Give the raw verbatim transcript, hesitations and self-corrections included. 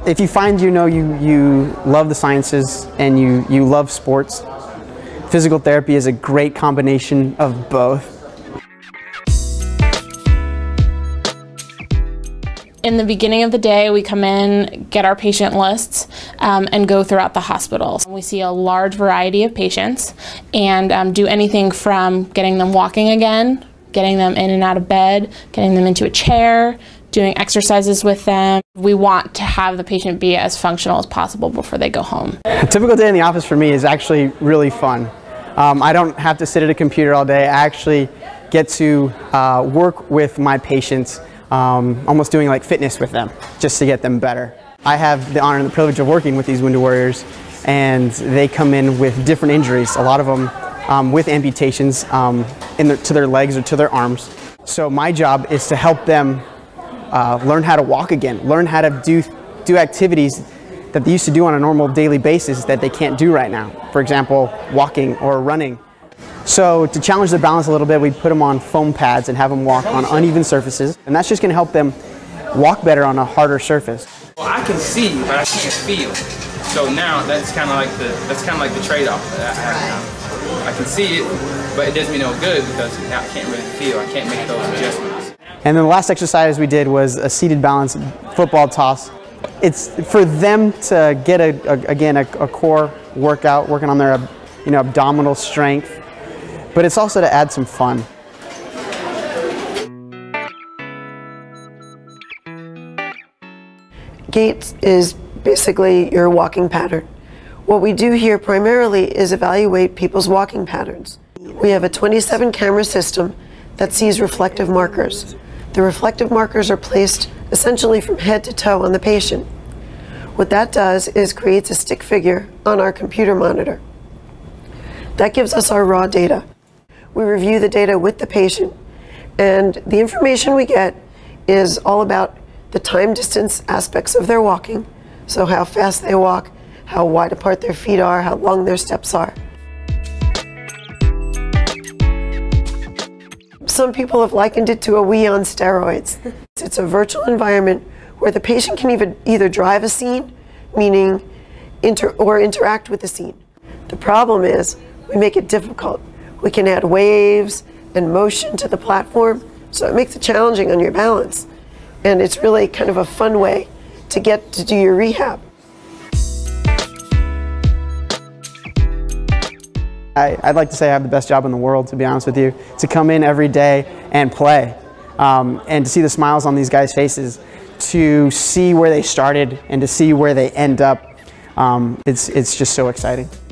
If you find you know you, you love the sciences and you, you love sports, physical therapy is a great combination of both. In the beginning of the day, we come in, get our patient lists, um, and go throughout the hospital. We see a large variety of patients and um, do anything from getting them walking again, getting them in and out of bed, getting them into a chair, doing exercises with them. We want to have the patient be as functional as possible before they go home. A typical day in the office for me is actually really fun. Um, I don't have to sit at a computer all day. I actually get to uh, work with my patients, um, almost doing like fitness with them, just to get them better. I have the honor and the privilege of working with these wounded warriors, and they come in with different injuries, a lot of them um, with amputations um, in their, to their legs or to their arms. So my job is to help them Uh, learn how to walk again, learn how to do, do activities that they used to do on a normal daily basis that they can't do right now. For example, walking or running. So to challenge their balance a little bit, we put them on foam pads and have them walk on uneven surfaces. And that's just going to help them walk better on a harder surface. Well, I can see, but I can't feel. So now that's kind of like the that's kind of like the trade-off that I have now. I can see it, but it does me no good because now I can't really feel. I can't make those adjustments. And then the last exercise we did was a seated balance football toss. It's for them to get, a, a again, a, a core workout, working on their you know, abdominal strength, but it's also to add some fun. Gait is basically your walking pattern. What we do here primarily is evaluate people's walking patterns. We have a twenty-seven camera system that sees reflective markers. The reflective markers are placed essentially from head to toe on the patient. What that does is creates a stick figure on our computer monitor. That gives us our raw data. We review the data with the patient, and the information we get is all about the time distance aspects of their walking, so how fast they walk, how wide apart their feet are, how long their steps are. Some people have likened it to a Wii on steroids. It's a virtual environment where the patient can even either drive a scene, meaning inter or interact with the scene. The problem is we make it difficult. We can add waves and motion to the platform, so it makes it challenging on your balance. And it's really kind of a fun way to get to do your rehab. I, I'd like to say I have the best job in the world, to be honest with you, to come in every day and play, um, and to see the smiles on these guys' faces, to see where they started and to see where they end up. Um, it's, it's just so exciting.